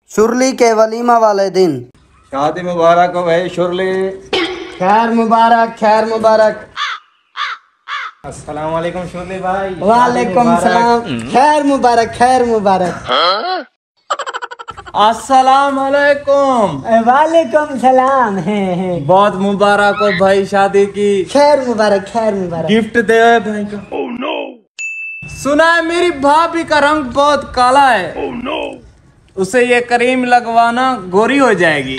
Surely के वलीमा वाले दिन। शादी मुबारक हो भाई शुरली। खैर मुबारक, खैर मुबारक। अस्सलाम वालेकुम शुरली भाई। वालेकुम सलाम। खैर मुबारक, खैर मुबारक। अस्सलाम वालेकुम। वालेकुम सलाम। बहुत मुबारक हो भाई शादी की। खैर मुबारक, खैर मुबारक। गिफ्ट दे भाई को। oh, no. सुना है मेरी भाभी का रंग बहुत काला है। oh, no. उसे ये क्रीम लगवाना गोरी हो जाएगी।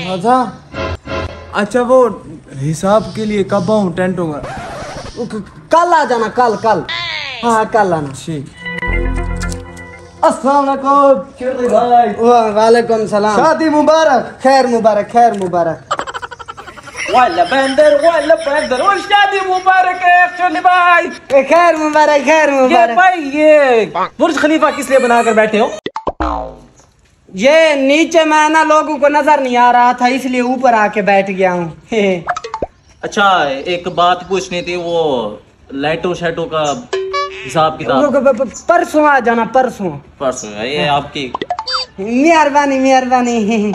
अच्छा वो हिसाब के लिए कब आऊँ टेंट होगा? कल आ जाना, कल कल। हाँ कल आना। ठीक। अस्सलाम वालेकुम शुरली भाई। वालेकुम सलाम। शादी मुबारक। खैर मुबारक, खैर मुबारक। वाला बंदर और शादी मुबारक है शुरली भाई। खैर मुबारक, खैर ये मुबारक। भाई ये बुर्ज खलीफा किस लिए बनाकर बैठे हो? ये नीचे मैं ना लोगों को नजर नहीं आ रहा था इसलिए ऊपर आके बैठ गया हूँ। अच्छा एक बात पूछनी थी, वो लाइटों शाइटों का हिसाब किताब परसों आ जाना, परसों। परसों है ये आपकी। मेहरबानी मेहरबानी।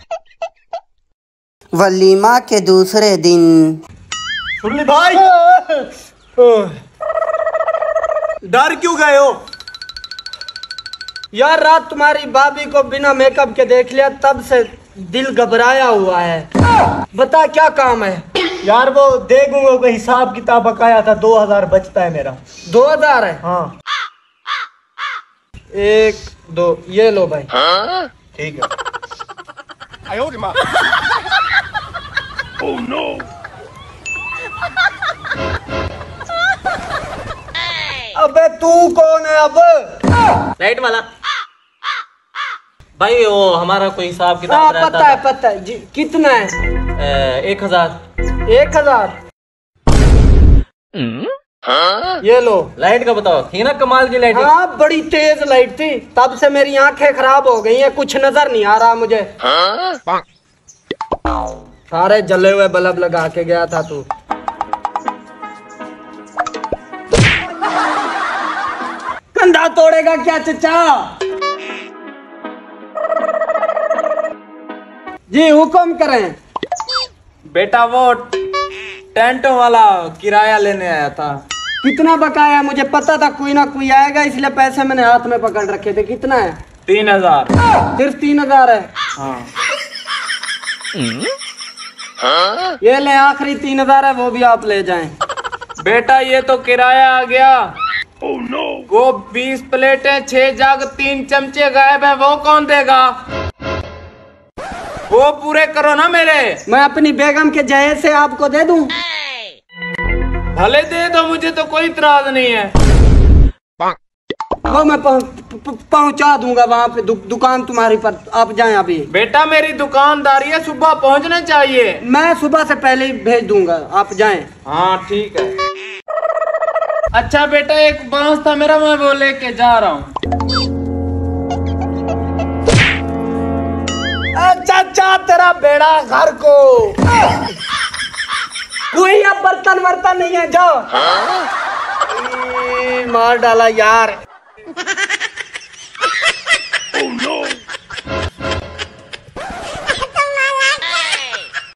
वलीमा के दूसरे दिन। शुरली भाई डर क्यों गए हो? यार रात तुम्हारी भाभी को बिना मेकअप के देख लिया, तब से दिल घबराया हुआ है। बता क्या काम है? यार वो देखूंगा को हिसाब किताब बकाया था, 2000 बचता है मेरा। 2000 है? हाँ 1 2 ये लो भाई। ठीक है। oh, no. अबे तू कौन है अब? लाइट वाला भाई, वो हमारा कोई हिसाब किताब हाँ रहता पता है, पता है जी। कितना है? 1000। 1000 ये लो। लाइट का बताओ, थी ना कमाल की लाइट? हाँ बड़ी तेज लाइट थी, तब से मेरी आंखें खराब हो गई हैं, कुछ नजर नहीं आ रहा मुझे। सारे जले हुए बल्ब लगा के गया था तू। कंधा तोड़ेगा क्या चचा? जी हुक्म करें। बेटा वो टेंटों वाला किराया लेने आया था। कितना बकाया? मुझे पता था कोई ना कोई आएगा, इसलिए पैसे मैंने हाथ में पकड़ रखे थे। कितना है? 3000। सिर्फ 3000 है? हाँ। ये ले आखिरी 3000 है, वो भी आप ले जाएं। बेटा ये तो किराया आ गया। oh, no. वो 20 प्लेटें, 6 जग, 3 चमचे गायब है, वो कौन देगा? वो पूरे करो ना मेरे। मैं अपनी बेगम के जहेज से आपको दे दूं? भले दे दो, मुझे तो कोई इतराज नहीं है। वो मैं पहुंचा दूंगा वहाँ पे दुकान तुम्हारी पर। आप जाएं अभी। बेटा मेरी दुकानदारी है, सुबह पहुंचना चाहिए। मैं सुबह से पहले ही भेज दूंगा, आप जाएं। हाँ ठीक है। अच्छा बेटा एक बांस था मेरा, मैं वो लेके जा रहा हूँ। चाचा तेरा बेड़ा घर को। कोई अब बर्तन वर्तन नहीं है, जाओ। मार डाला यार।